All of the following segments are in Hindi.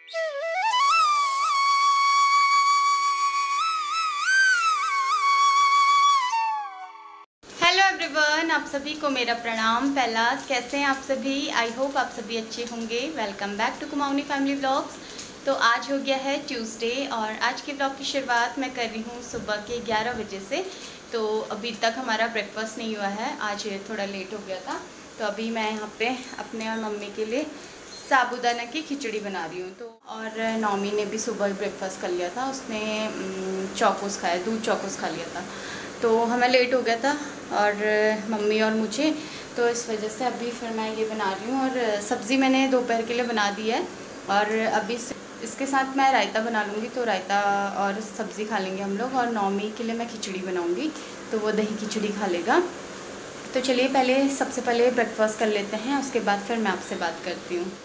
हेलो एवरीवन, आप सभी को मेरा प्रणाम। पहला, कैसे हैं आप सभी? आई होप आप सभी अच्छे होंगे। Welcome back to Kumaoni family vlogs. तो आज हो गया है ट्यूसडे और आज के व्लॉग की शुरुआत मैं कर रही हूँ सुबह के 11 बजे से। तो अभी तक हमारा ब्रेकफास्ट नहीं हुआ है, आज थोड़ा लेट हो गया था। तो अभी मैं यहाँ पे अपने और मम्मी के लिए साबूदाना की खिचड़ी बना रही हूँ। तो और नौमी ने भी सुबह ब्रेकफास्ट कर लिया था, उसने चौकोस खाया, दूध चौकोस खा लिया था। तो हमें लेट हो गया था और मम्मी और मुझे, तो इस वजह से अभी फिर मैं ये बना रही हूँ। और सब्ज़ी मैंने दोपहर के लिए बना दी है और अभी इसके साथ मैं रायता बना लूँगी। तो रायता और सब्ज़ी खा लेंगे हम लोग। और नौमी के लिए मैं खिचड़ी बनाऊँगी, तो वो दही खिचड़ी खा लेगा। तो चलिए पहले सबसे पहले ब्रेकफास्ट कर लेते हैं, उसके बाद फिर मैं आपसे बात करती हूँ।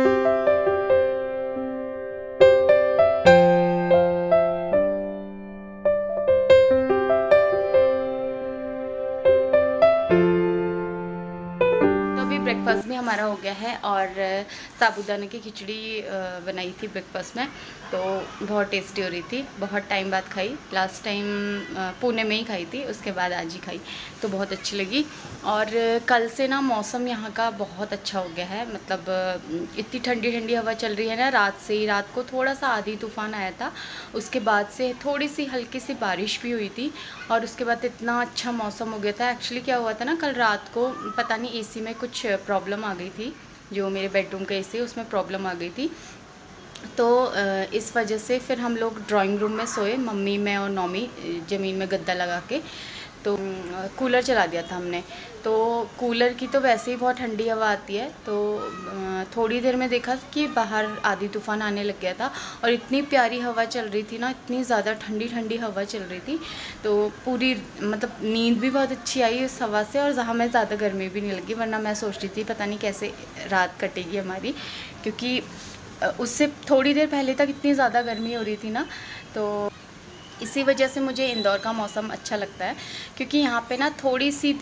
ब्रेकफास्ट भी हमारा हो गया है और साबूदाने की खिचड़ी बनाई थी ब्रेकफास्ट में, तो बहुत टेस्टी हो रही थी। बहुत टाइम बाद खाई, लास्ट टाइम पुणे में ही खाई थी, उसके बाद आज ही खाई, तो बहुत अच्छी लगी। और कल से ना मौसम यहाँ का बहुत अच्छा हो गया है, मतलब इतनी ठंडी ठंडी हवा चल रही है ना। रात से ही, रात को थोड़ा सा आंधी तूफान आया था, उसके बाद से थोड़ी सी हल्की सी बारिश भी हुई थी और उसके बाद इतना अच्छा मौसम हो गया था। एक्चुअली क्या हुआ था ना, कल रात को पता नहीं एसी में कुछ प्रॉब्लम आ गई थी, जो मेरे बेडरूम का एसी है उसमें प्रॉब्लम आ गई थी। तो इस वजह से फिर हम लोग ड्राइंग रूम में सोए, मम्मी, मैं और नौमी, ज़मीन में गद्दा लगा के। तो कूलर चला दिया था हमने। तो कूलर की तो वैसे ही बहुत ठंडी हवा आती है, तो थोड़ी देर में देखा कि बाहर आंधी तूफान आने लग गया था और इतनी प्यारी हवा चल रही थी ना, इतनी ज़्यादा ठंडी ठंडी हवा चल रही थी। तो पूरी मतलब नींद भी बहुत अच्छी आई उस हवा से और हमें ज़्यादा गर्मी भी नहीं लगी, वरना मैं सोच रही थी पता नहीं कैसे रात कटेगी हमारी, क्योंकि उससे थोड़ी देर पहले तक इतनी ज़्यादा गर्मी हो रही थी ना। तो इसी वजह से मुझे इंदौर का मौसम अच्छा लगता है, क्योंकि यहाँ पे ना थोड़ी सी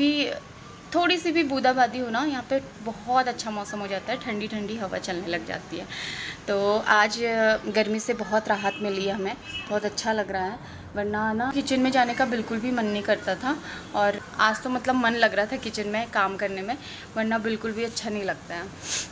भी बूंदाबांदी हो ना, यहाँ पे बहुत अच्छा मौसम हो जाता है, ठंडी ठंडी हवा चलने लग जाती है। तो आज गर्मी से बहुत राहत मिली है हमें, बहुत अच्छा लग रहा है। वरना ना किचन में जाने का बिल्कुल भी मन नहीं करता था, और आज तो मतलब मन लग रहा था किचन में काम करने में, वरना बिल्कुल भी अच्छा नहीं लगता है।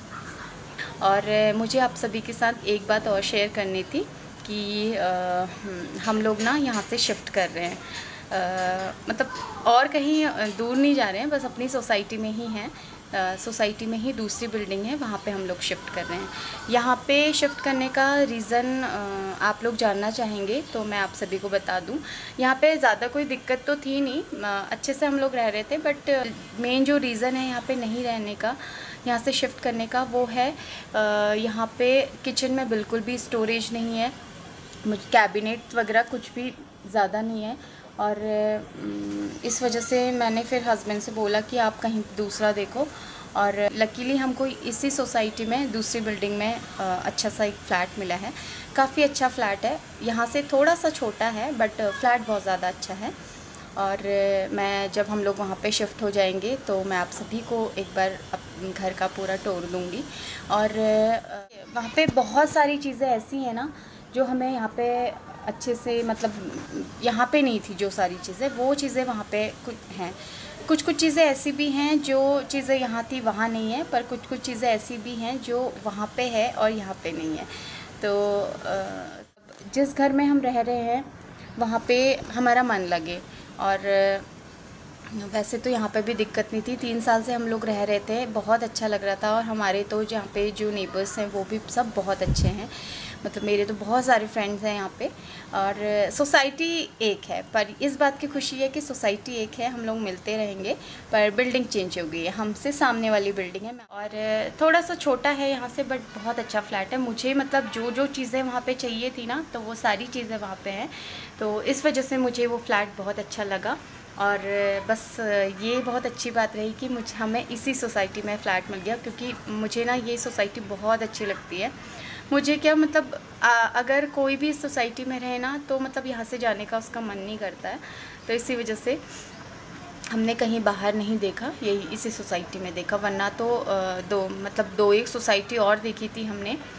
और मुझे आप सभी के साथ एक बात और शेयर करनी थी कि हम लोग ना यहाँ से शिफ्ट कर रहे हैं, मतलब और कहीं दूर नहीं जा रहे हैं, बस अपनी सोसाइटी में ही हैं। सोसाइटी में ही दूसरी बिल्डिंग है, वहाँ पे हम लोग शिफ्ट कर रहे हैं। यहाँ पे शिफ्ट करने का रीज़न आप लोग जानना चाहेंगे, तो मैं आप सभी को बता दूँ। यहाँ पे ज़्यादा कोई दिक्कत तो थी नहीं, अच्छे से हम लोग रह रहे थे, बट मेन जो रीज़न है यहाँ पे नहीं रहने का, यहाँ से शिफ्ट करने का, वो है यहाँ पे किचन में बिल्कुल भी स्टोरेज नहीं है, कैबिनेट वगैरह कुछ भी ज़्यादा नहीं है। और इस वजह से मैंने फिर हस्बैंड से बोला कि आप कहीं दूसरा देखो, और लकीली हमको इसी सोसाइटी में दूसरी बिल्डिंग में अच्छा सा एक फ़्लैट मिला है। काफ़ी अच्छा फ़्लैट है, यहाँ से थोड़ा सा छोटा है बट फ्लैट बहुत ज़्यादा अच्छा है। और मैं जब हम लोग वहाँ पे शिफ्ट हो जाएंगे तो मैं आप सभी को एक बार घर का पूरा टूर दूँगी। और वहाँ पे बहुत सारी चीज़ें ऐसी हैं ना जो हमें यहाँ पे अच्छे से, मतलब यहाँ पे नहीं थी जो सारी चीज़ें, वो चीज़ें वहाँ पे कुछ हैं। कुछ चीज़ें ऐसी भी हैं जो चीज़ें यहाँ थी वहाँ नहीं है, पर कुछ चीज़ें ऐसी भी हैं जो वहाँ पे है और यहाँ पे नहीं है। तो जिस घर में हम रह रहे हैं वहाँ पे हमारा मन लगे। और वैसे तो यहाँ पे भी दिक्कत नहीं थी, 3 साल से हम लोग रह रहे थे, बहुत अच्छा लग रहा था। और हमारे तो जहाँ पे जो नेबर्स हैं वो भी सब बहुत अच्छे हैं, मतलब मेरे तो बहुत सारे फ्रेंड्स हैं यहाँ पे। और सोसाइटी एक है, पर इस बात की खुशी है कि सोसाइटी एक है, हम लोग मिलते रहेंगे, पर बिल्डिंग चेंज हो गई है, हमसे सामने वाली बिल्डिंग है और थोड़ा सा छोटा है यहाँ से, बट बहुत अच्छा फ्लैट है। मुझे मतलब जो चीज़ें वहाँ पे चाहिए थी ना, तो वो सारी चीज़ें वहाँ पे हैं, तो इस वजह से मुझे वो फ्लैट बहुत अच्छा लगा। और बस ये बहुत अच्छी बात रही कि हमें इसी सोसाइटी में फ़्लैट मिल गया, क्योंकि मुझे ना ये सोसाइटी बहुत अच्छी लगती है। मुझे क्या मतलब अगर कोई भी इस सोसाइटी में रहे ना, तो मतलब यहाँ से जाने का उसका मन नहीं करता है। तो इसी वजह से हमने कहीं बाहर नहीं देखा, यही इसी सोसाइटी में देखा, वरना तो दो एक सोसाइटी और देखी थी हमने,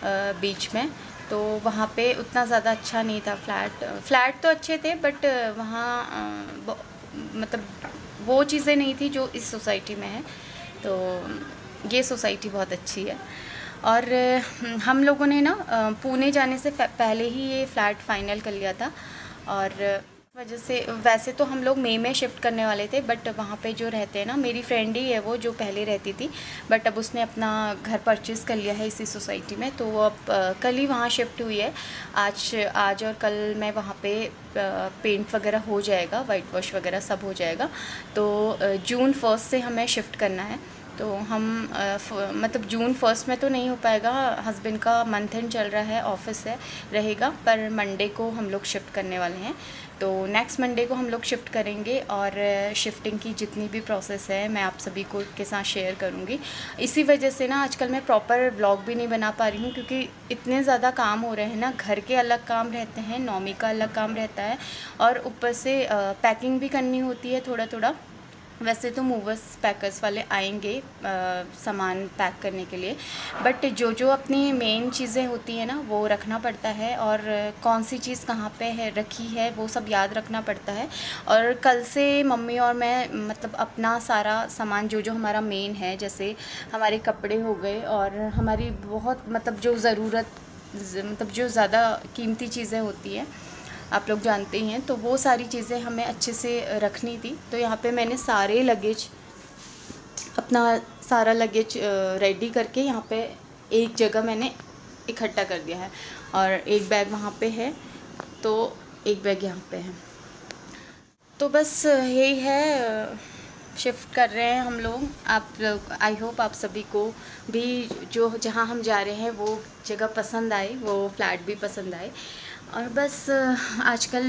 बीच में, तो वहाँ पे उतना ज़्यादा अच्छा नहीं था। फ्लैट तो अच्छे थे, बट वहाँ मतलब वो चीज़ें नहीं थी जो इस सोसाइटी में है। तो ये सोसाइटी बहुत अच्छी है। और हम लोगों ने ना पुणे जाने से पहले ही ये फ़्लैट फ़ाइनल कर लिया था, और वजह से वैसे तो हम लोग मई में शिफ्ट करने वाले थे, बट वहाँ पे जो रहते हैं ना, मेरी फ्रेंड ही है वो जो पहले रहती थी, बट अब उसने अपना घर परचेज़ कर लिया है इसी सोसाइटी में, तो वो अब कल ही वहाँ शिफ्ट हुई है। आज और कल मैं वहाँ पे पेंट वगैरह हो जाएगा, वाइट वॉश वगैरह सब हो जाएगा। तो जून 1 से हमें शिफ्ट करना है। तो हम मतलब जून 1 में तो नहीं हो पाएगा, हस्बैंड का मंथ एंड चल रहा है, ऑफिस है रहेगा, पर मंडे को हम लोग शिफ्ट करने वाले हैं। तो नेक्स्ट मंडे को हम लोग शिफ्ट करेंगे, और शिफ्टिंग की जितनी भी प्रोसेस है मैं आप सभी को के साथ शेयर करूँगी। इसी वजह से ना आजकल मैं प्रॉपर व्लॉग भी नहीं बना पा रही हूँ, क्योंकि इतने ज़्यादा काम हो रहे हैं ना, घर के अलग काम रहते हैं, नौमी का अलग काम रहता है, और ऊपर से पैकिंग भी करनी होती है थोड़ा थोड़ा। वैसे तो मूवर्स पैकर्स वाले आएंगे सामान पैक करने के लिए, बट जो अपनी मेन चीज़ें होती हैं ना वो रखना पड़ता है, और कौन सी चीज़ कहाँ पे है रखी है वो सब याद रखना पड़ता है। और कल से मम्मी और मैं मतलब अपना सारा सामान जो हमारा मेन है, जैसे हमारे कपड़े हो गए, और हमारी बहुत मतलब जो ज़रूरत मतलब जो ज़्यादा कीमती चीज़ें होती हैं आप लोग जानते ही हैं, तो वो सारी चीज़ें हमें अच्छे से रखनी थी। तो यहाँ पे मैंने अपना सारा लगेज रेडी करके यहाँ पे एक जगह मैंने इकट्ठा कर दिया है, और एक बैग वहाँ पे है, तो एक बैग यहाँ पे है। तो बस यही है, शिफ्ट कर रहे हैं हम लोग। आप लोग, आई होप आप सभी को भी जो जहाँ हम जा रहे हैं वो जगह पसंद आए, वो फ्लैट भी पसंद आए। और बस आजकल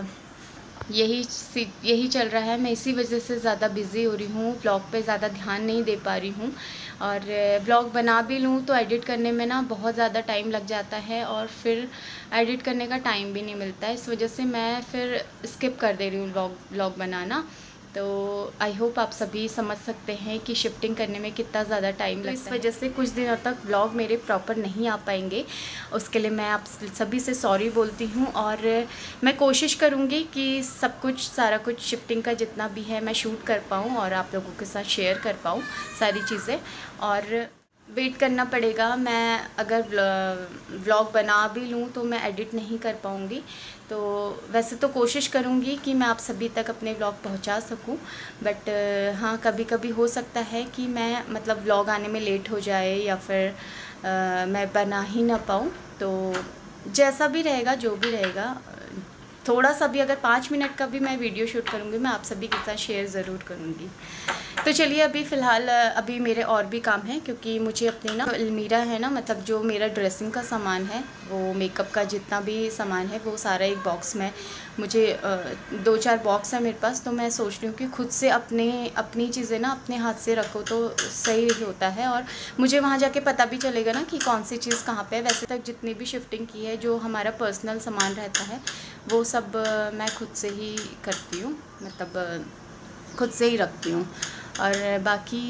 यही चल रहा है। मैं इसी वजह से ज़्यादा बिज़ी हो रही हूँ, ब्लॉग पे ज़्यादा ध्यान नहीं दे पा रही हूँ, और ब्लॉग बना भी लूँ तो एडिट करने में ना बहुत ज़्यादा टाइम लग जाता है, और फिर एडिट करने का टाइम भी नहीं मिलता है। इस वजह से मैं फिर स्किप कर दे रही हूँ ब्लॉग बनाना। तो आई होप आप सभी समझ सकते हैं कि शिफ्टिंग करने में कितना ज़्यादा टाइम लगता है। इस वजह से कुछ दिनों तक व्लॉग मेरे प्रॉपर नहीं आ पाएंगे, उसके लिए मैं आप सभी से सॉरी बोलती हूँ। और मैं कोशिश करूँगी कि सारा कुछ शिफ्टिंग का जितना भी है मैं शूट कर पाऊँ और आप लोगों के साथ शेयर कर पाऊँ सारी चीज़ें। और वेट करना पड़ेगा, मैं अगर व्लॉग बना भी लूँ तो मैं एडिट नहीं कर पाऊँगी। तो वैसे तो कोशिश करूँगी कि मैं आप सभी तक अपने व्लॉग पहुँचा सकूँ, बट हाँ कभी कभी हो सकता है कि मैं मतलब व्लॉग आने में लेट हो जाए, या फिर मैं बना ही ना पाऊँ। तो जैसा भी रहेगा, जो भी रहेगा, थोड़ा सा भी अगर 5 मिनट का भी मैं वीडियो शूट करूँगी मैं आप सभी के साथ शेयर ज़रूर करूँगी। तो चलिए अभी फ़िलहाल अभी मेरे और भी काम हैं, क्योंकि मुझे अपने ना अलमीरा है ना, मतलब जो मेरा ड्रेसिंग का सामान है, वो मेकअप का जितना भी सामान है वो सारा एक बॉक्स में, मुझे 2-4 बॉक्स है मेरे पास। तो मैं सोच रही हूँ कि खुद से अपनी चीज़ें ना अपने हाथ से रखो तो सही होता है, और मुझे वहाँ जाके पता भी चलेगा ना कि कौन सी चीज़ कहाँ पे है। वैसे तक जितनी भी शिफ्टिंग की है, जो हमारा पर्सनल सामान रहता है वो सब मैं खुद से ही करती हूँ, मतलब खुद से ही रखती हूँ। और बाकी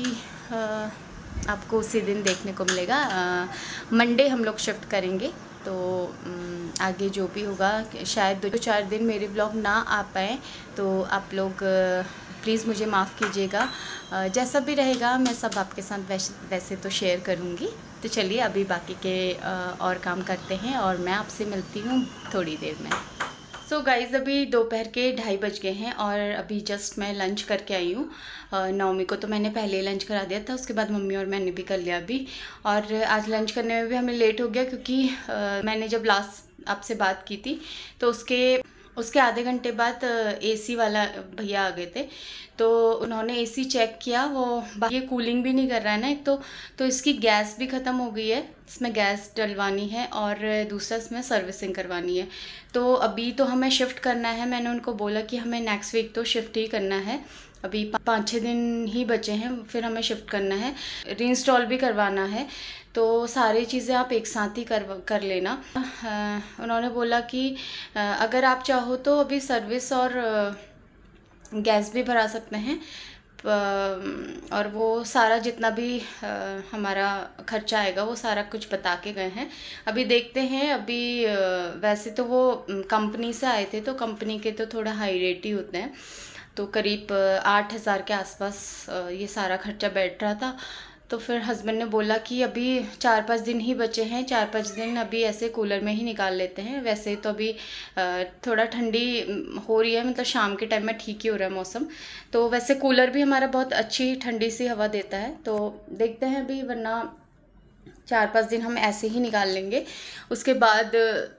आपको उसी दिन देखने को मिलेगा। मंडे हम लोग शिफ्ट करेंगे, तो आगे जो भी होगा, शायद 2-4 दिन मेरे व्लॉग ना आ पाए, तो आप लोग प्लीज़ मुझे माफ़ कीजिएगा। जैसा भी रहेगा मैं सब आपके साथ वैसे तो शेयर करूँगी। तो चलिए अभी बाकी के और काम करते हैं, और मैं आपसे मिलती हूँ थोड़ी देर में। सो गाइज़ अभी दोपहर के 2:30 बज गए हैं, और अभी जस्ट मैं लंच करके आई हूँ। नौमी को तो मैंने पहले लंच करा दिया था, उसके बाद मम्मी और मैंने भी कर लिया अभी। और आज लंच करने में भी हमें लेट हो गया, क्योंकि मैंने जब लास्ट आपसे बात की थी तो उसके आधे घंटे बाद एसी वाला भैया आ गए थे। तो उन्होंने एसी चेक किया, वो ये कूलिंग भी नहीं कर रहा है ना, एक तो इसकी गैस भी ख़त्म हो गई है, इसमें गैस डलवानी है, और दूसरा इसमें सर्विसिंग करवानी है। तो अभी तो हमें शिफ्ट करना है, मैंने उनको बोला कि हमें नेक्स्ट वीक तो शिफ्ट ही करना है, अभी 5-6 दिन ही बचे हैं, फिर हमें शिफ्ट करना है, रीइंस्टॉल भी करवाना है। तो सारी चीज़ें आप एक साथ ही कर लेना। उन्होंने बोला कि अगर आप चाहो तो अभी सर्विस और गैस भी भरा सकते हैं, और वो सारा जितना भी हमारा खर्चा आएगा वो सारा कुछ बता के गए हैं। अभी देखते हैं। अभी वैसे तो वो कंपनी से आए थे, तो कंपनी के तो थोड़ा हाई रेट ही होते हैं, तो करीब 8,000 के आसपास ये सारा खर्चा बैठ रहा था। तो फिर हस्बैंड ने बोला कि अभी 4-5 दिन ही बचे हैं, 4-5 दिन अभी ऐसे कूलर में ही निकाल लेते हैं। वैसे तो अभी थोड़ा ठंडी हो रही है, मतलब शाम के टाइम में ठीक ही हो रहा है मौसम, तो वैसे कूलर भी हमारा बहुत अच्छी ठंडी सी हवा देता है। तो देखते हैं अभी, वरना 4-5 दिन हम ऐसे ही निकाल लेंगे, उसके बाद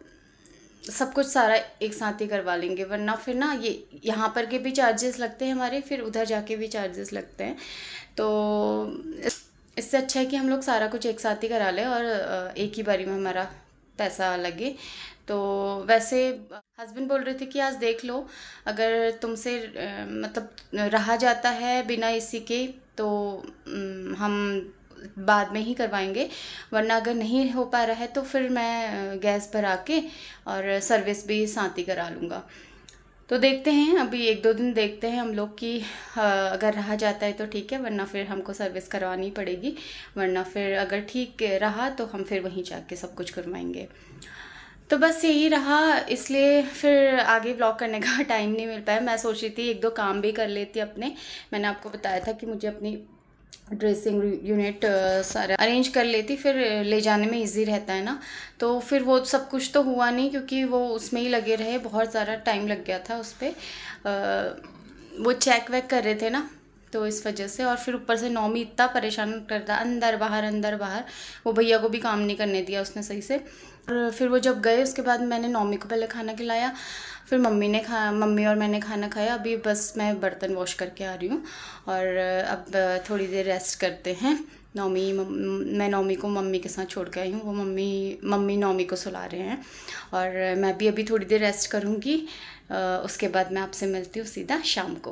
सब कुछ सारा एक साथ ही करवा लेंगे। वरना फिर ना ये यहाँ पर के भी चार्जेस लगते हैं हमारे, फिर उधर जाके भी चार्जेस लगते हैं। तो इससे अच्छा है कि हम लोग सारा कुछ एक साथ ही करा लें और एक ही बारी में हमारा पैसा लगे। तो वैसे हस्बैंड बोल रहे थे कि आज देख लो, अगर तुमसे मतलब रहा जाता है बिना एसी के तो हम बाद में ही करवाएंगे, वरना अगर नहीं हो पा रहा है तो फिर मैं गैस भरा के और सर्विस भी साथ ही करा लूँगा। तो देखते हैं, अभी 1-2 दिन देखते हैं हम लोग कि अगर रहा जाता है तो ठीक है, वरना फिर हमको सर्विस करवानी पड़ेगी। वरना फिर अगर ठीक रहा तो हम फिर वहीं जाके सब कुछ करवाएंगे। तो बस यही रहा, इसलिए फिर आगे व्लॉग करने का टाइम नहीं मिल पाया। मैं सोच रही थी 1-2 काम भी कर लेती अपने। मैंने आपको बताया था कि मुझे अपनी ड्रेसिंग यूनिट सारा अरेंज कर लेती, फिर ले जाने में इजी रहता है ना। तो फिर वो सब कुछ तो हुआ नहीं, क्योंकि वो उसमें ही लगे रहे, बहुत ज़्यादा टाइम लग गया था उस पर। वो चेक वेक कर रहे थे ना, तो इस वजह से। और फिर ऊपर से नौमी इतना परेशान करता, अंदर बाहर। वो भैया को भी काम नहीं करने दिया उसने सही से। और फिर वो जब गए उसके बाद मैंने नौमी को पहले खाना खिलाया, फिर मम्मी और मैंने खाना खाया। अभी बस मैं बर्तन वॉश करके आ रही हूँ और अब थोड़ी देर रेस्ट करते हैं। मैं नौमी को मम्मी के साथ छोड़ के आई हूँ, वो मम्मी नौमी को सुला रहे हैं और मैं भी अभी थोड़ी देर रेस्ट करूँगी। उसके बाद मैं आपसे मिलती हूँ सीधा शाम को।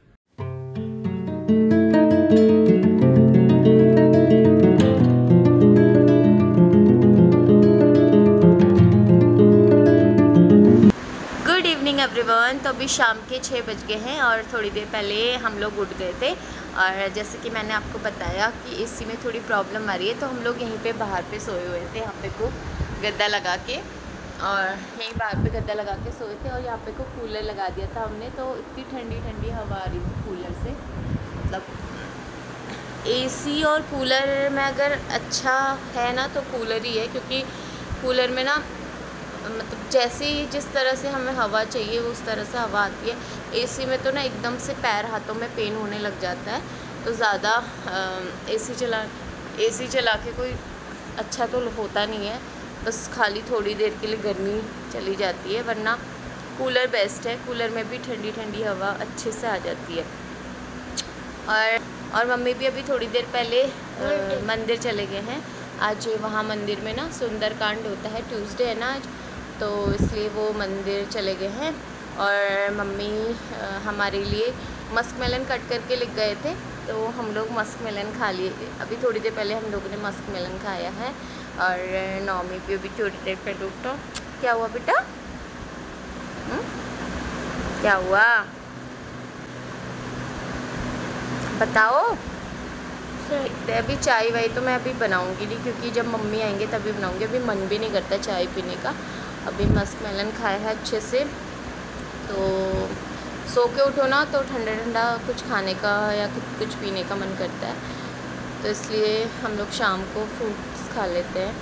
एवरीवन, तो अभी शाम के 6 बज गए हैं और थोड़ी देर पहले हम लोग उठ गए थे। और जैसे कि मैंने आपको बताया कि एसी में थोड़ी प्रॉब्लम आ रही है, तो हम लोग यहीं पे बाहर पे सोए हुए थे, यहाँ पे को गद्दा लगा के, और यहीं बाहर पे गद्दा लगा के सोए थे। और यहाँ पे को कूलर लगा दिया था हमने, तो इतनी ठंडी हवा आ रही थी कूलर से। मतलब एसी और कूलर में अगर अच्छा है ना तो कूलर ही है, क्योंकि कूलर में ना मतलब जैसे ही जिस तरह से हमें हवा चाहिए उस तरह से हवा आती है। एसी में तो ना एकदम से पैर हाथों में पेन होने लग जाता है, तो ज़्यादा एसी चला के कोई अच्छा तो होता नहीं है, बस खाली थोड़ी देर के लिए गर्मी चली जाती है। वरना कूलर बेस्ट है, कूलर में भी ठंडी हवा अच्छे से आ जाती है। और मम्मी भी अभी थोड़ी देर पहले मंदिर चले गए हैं। आज वहाँ मंदिर में ना सुंदरकांड होता है, ट्यूसडे है ना आज, तो इसलिए वो मंदिर चले गए हैं। और मम्मी हमारे लिए मस्क मेलन कट करके ले गए थे, तो हम लोग मस्क मेलन खा लिए। अभी थोड़ी देर पहले हम लोगों ने मस्क मेलन खाया है। और नौमी भी अभी थोड़ी देर पहले उठा। क्या हुआ बेटा? क्या हुआ बताओ? अभी चाय वाय तो मैं अभी बनाऊंगी नहीं, क्योंकि जब मम्मी आएंगे तभी बनाऊंगी। अभी मन भी नहीं करता चाय पीने का। अभी मस्क मेलन खाया है अच्छे से, तो सो के उठो ना तो ठंडा कुछ खाने का या कुछ पीने का मन करता है, तो इसलिए हम लोग शाम को फ्रूट्स खा लेते हैं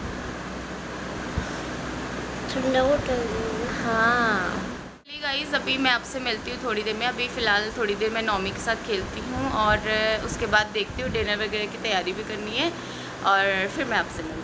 ठंडा होता है। हाँ गाइस, अभी मैं आपसे मिलती हूँ थोड़ी देर में। अभी फ़िलहाल थोड़ी देर मैं नौमी के साथ खेलती हूँ और उसके बाद देखती हूँ, डिनर वगैरह की तैयारी भी करनी है और फिर मैं आपसे मिलती हूँ।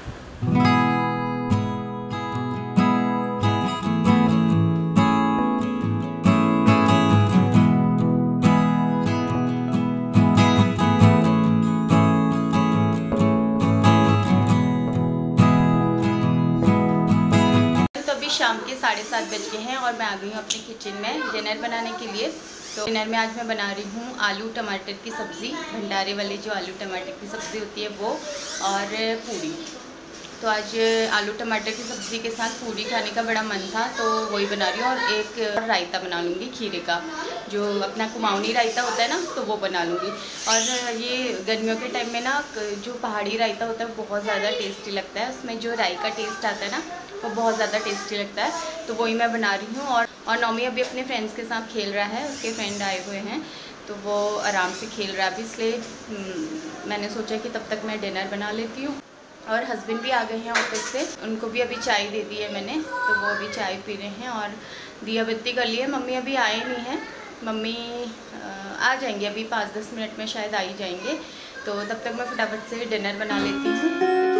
शाम के 7:30 बज गए हैं और मैं आ गई हूँ अपने किचन में डिनर बनाने के लिए। तो डिनर में आज मैं बना रही हूँ आलू टमाटर की सब्ज़ी, भंडारे वाली जो आलू टमाटर की सब्ज़ी होती है वो, और पूरी। तो आज आलू टमाटर की सब्ज़ी के साथ पूरी खाने का बड़ा मन था, तो वही बना रही हूँ। और एक रायता बना लूँगी खीरे का, जो अपना कुमाऊनी रायता होता है ना, तो वो बना लूँगी। और ये गर्मियों के टाइम में ना जो पहाड़ी रायता होता है बहुत ज़्यादा टेस्टी लगता है, उसमें जो राई का टेस्ट आता है ना वो बहुत ज़्यादा टेस्टी लगता है, तो वही मैं बना रही हूँ। और नौमी अभी अपने फ्रेंड्स के साथ खेल रहा है, उसके फ्रेंड आए हुए हैं तो वो आराम से खेल रहा है अभी, इसलिए मैंने सोचा कि तब तक मैं डिनर बना लेती हूँ। और हस्बैंड भी आ गए हैं ऑफिस से, उनको भी अभी चाय दे दी है मैंने, तो वो अभी चाय पी रहे हैं। और दिया बत्ती कर ली है। मम्मी अभी आए नहीं हैं, मम्मी आ जाएंगे अभी 5-10 मिनट में शायद आ ही जाएंगे, तो तब तक मैं फटाफट से डिनर बना लेती हूँ।